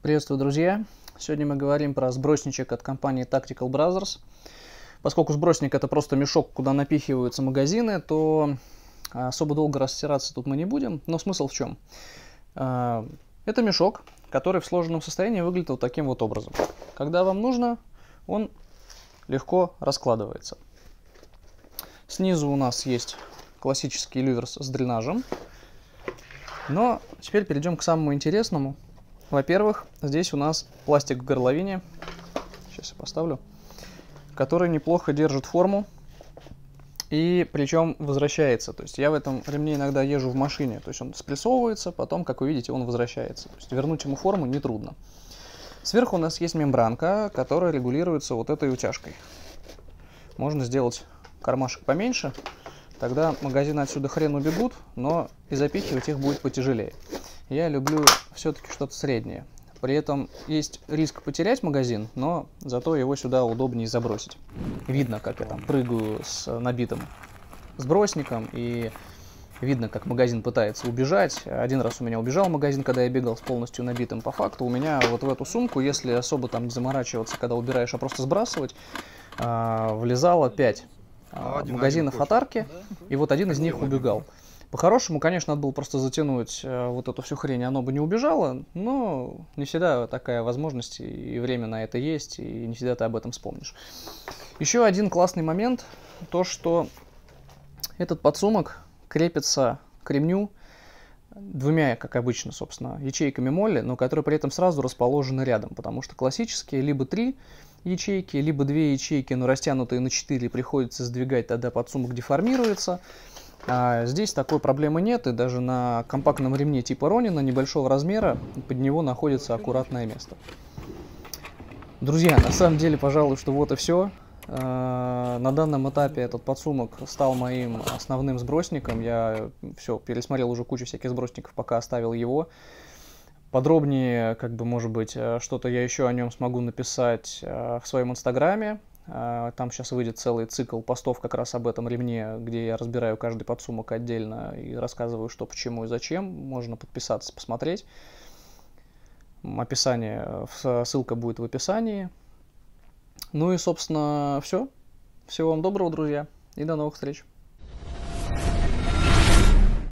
Приветствую, друзья! Сегодня мы говорим про сбросничек от компании Tactical Brothers. Поскольку сбросник это просто мешок, куда напихиваются магазины, то особо долго растираться тут мы не будем. Но смысл в чем? Это мешок, который в сложенном состоянии выглядит вот таким вот образом. Когда вам нужно, он легко раскладывается. Снизу у нас есть классический люверс с дренажем. Но теперь перейдем к самому интересному. Во-первых, здесь у нас пластик в горловине, сейчас я поставлю, который неплохо держит форму и причем возвращается. То есть я в этом ремне иногда езжу в машине, то есть он спрессовывается, потом, как вы видите, он возвращается. То есть вернуть ему форму нетрудно. Сверху у нас есть мембранка, которая регулируется вот этой утяжкой. Можно сделать кармашек поменьше, тогда магазины отсюда хрен убегут, но и запихивать их будет потяжелее. Я люблю все-таки что-то среднее. При этом есть риск потерять магазин, но зато его сюда удобнее забросить. Видно, как я там прыгаю с набитым сбросником, и видно, как магазин пытается убежать. Один раз у меня убежал магазин, когда я бегал с полностью набитым. По факту у меня вот в эту сумку, если особо там не заморачиваться, когда убираешь, а просто сбрасывать, влезало 5 магазинов от арки, и вот один из них убегал. По-хорошему, конечно, надо было просто затянуть вот эту всю хрень, оно бы не убежало, но не всегда такая возможность и время на это есть, и не всегда ты об этом вспомнишь. Еще один классный момент, то что этот подсумок крепится к ремню двумя, как обычно, собственно, ячейками молли, но которые при этом сразу расположены рядом, потому что классические либо 3 ячейки, либо 2 ячейки, но растянутые на 4, приходится сдвигать, тогда подсумок деформируется. А здесь такой проблемы нет, и даже на компактном ремне типа Ронина небольшого размера под него находится аккуратное место. Друзья, на самом деле, пожалуй, что вот и все. На данном этапе этот подсумок стал моим основным сбросником. Я все пересмотрел уже кучу всяких сбросников, пока оставил его. Подробнее, может быть, что-то я еще о нем смогу написать в своем инстаграме. Там сейчас выйдет целый цикл постов как раз об этом ремне, где я разбираю каждый подсумок отдельно и рассказываю, что, почему и зачем. Можно подписаться, посмотреть. Ссылка будет в описании. Ну и, собственно, все. Всего вам доброго, друзья, и до новых встреч.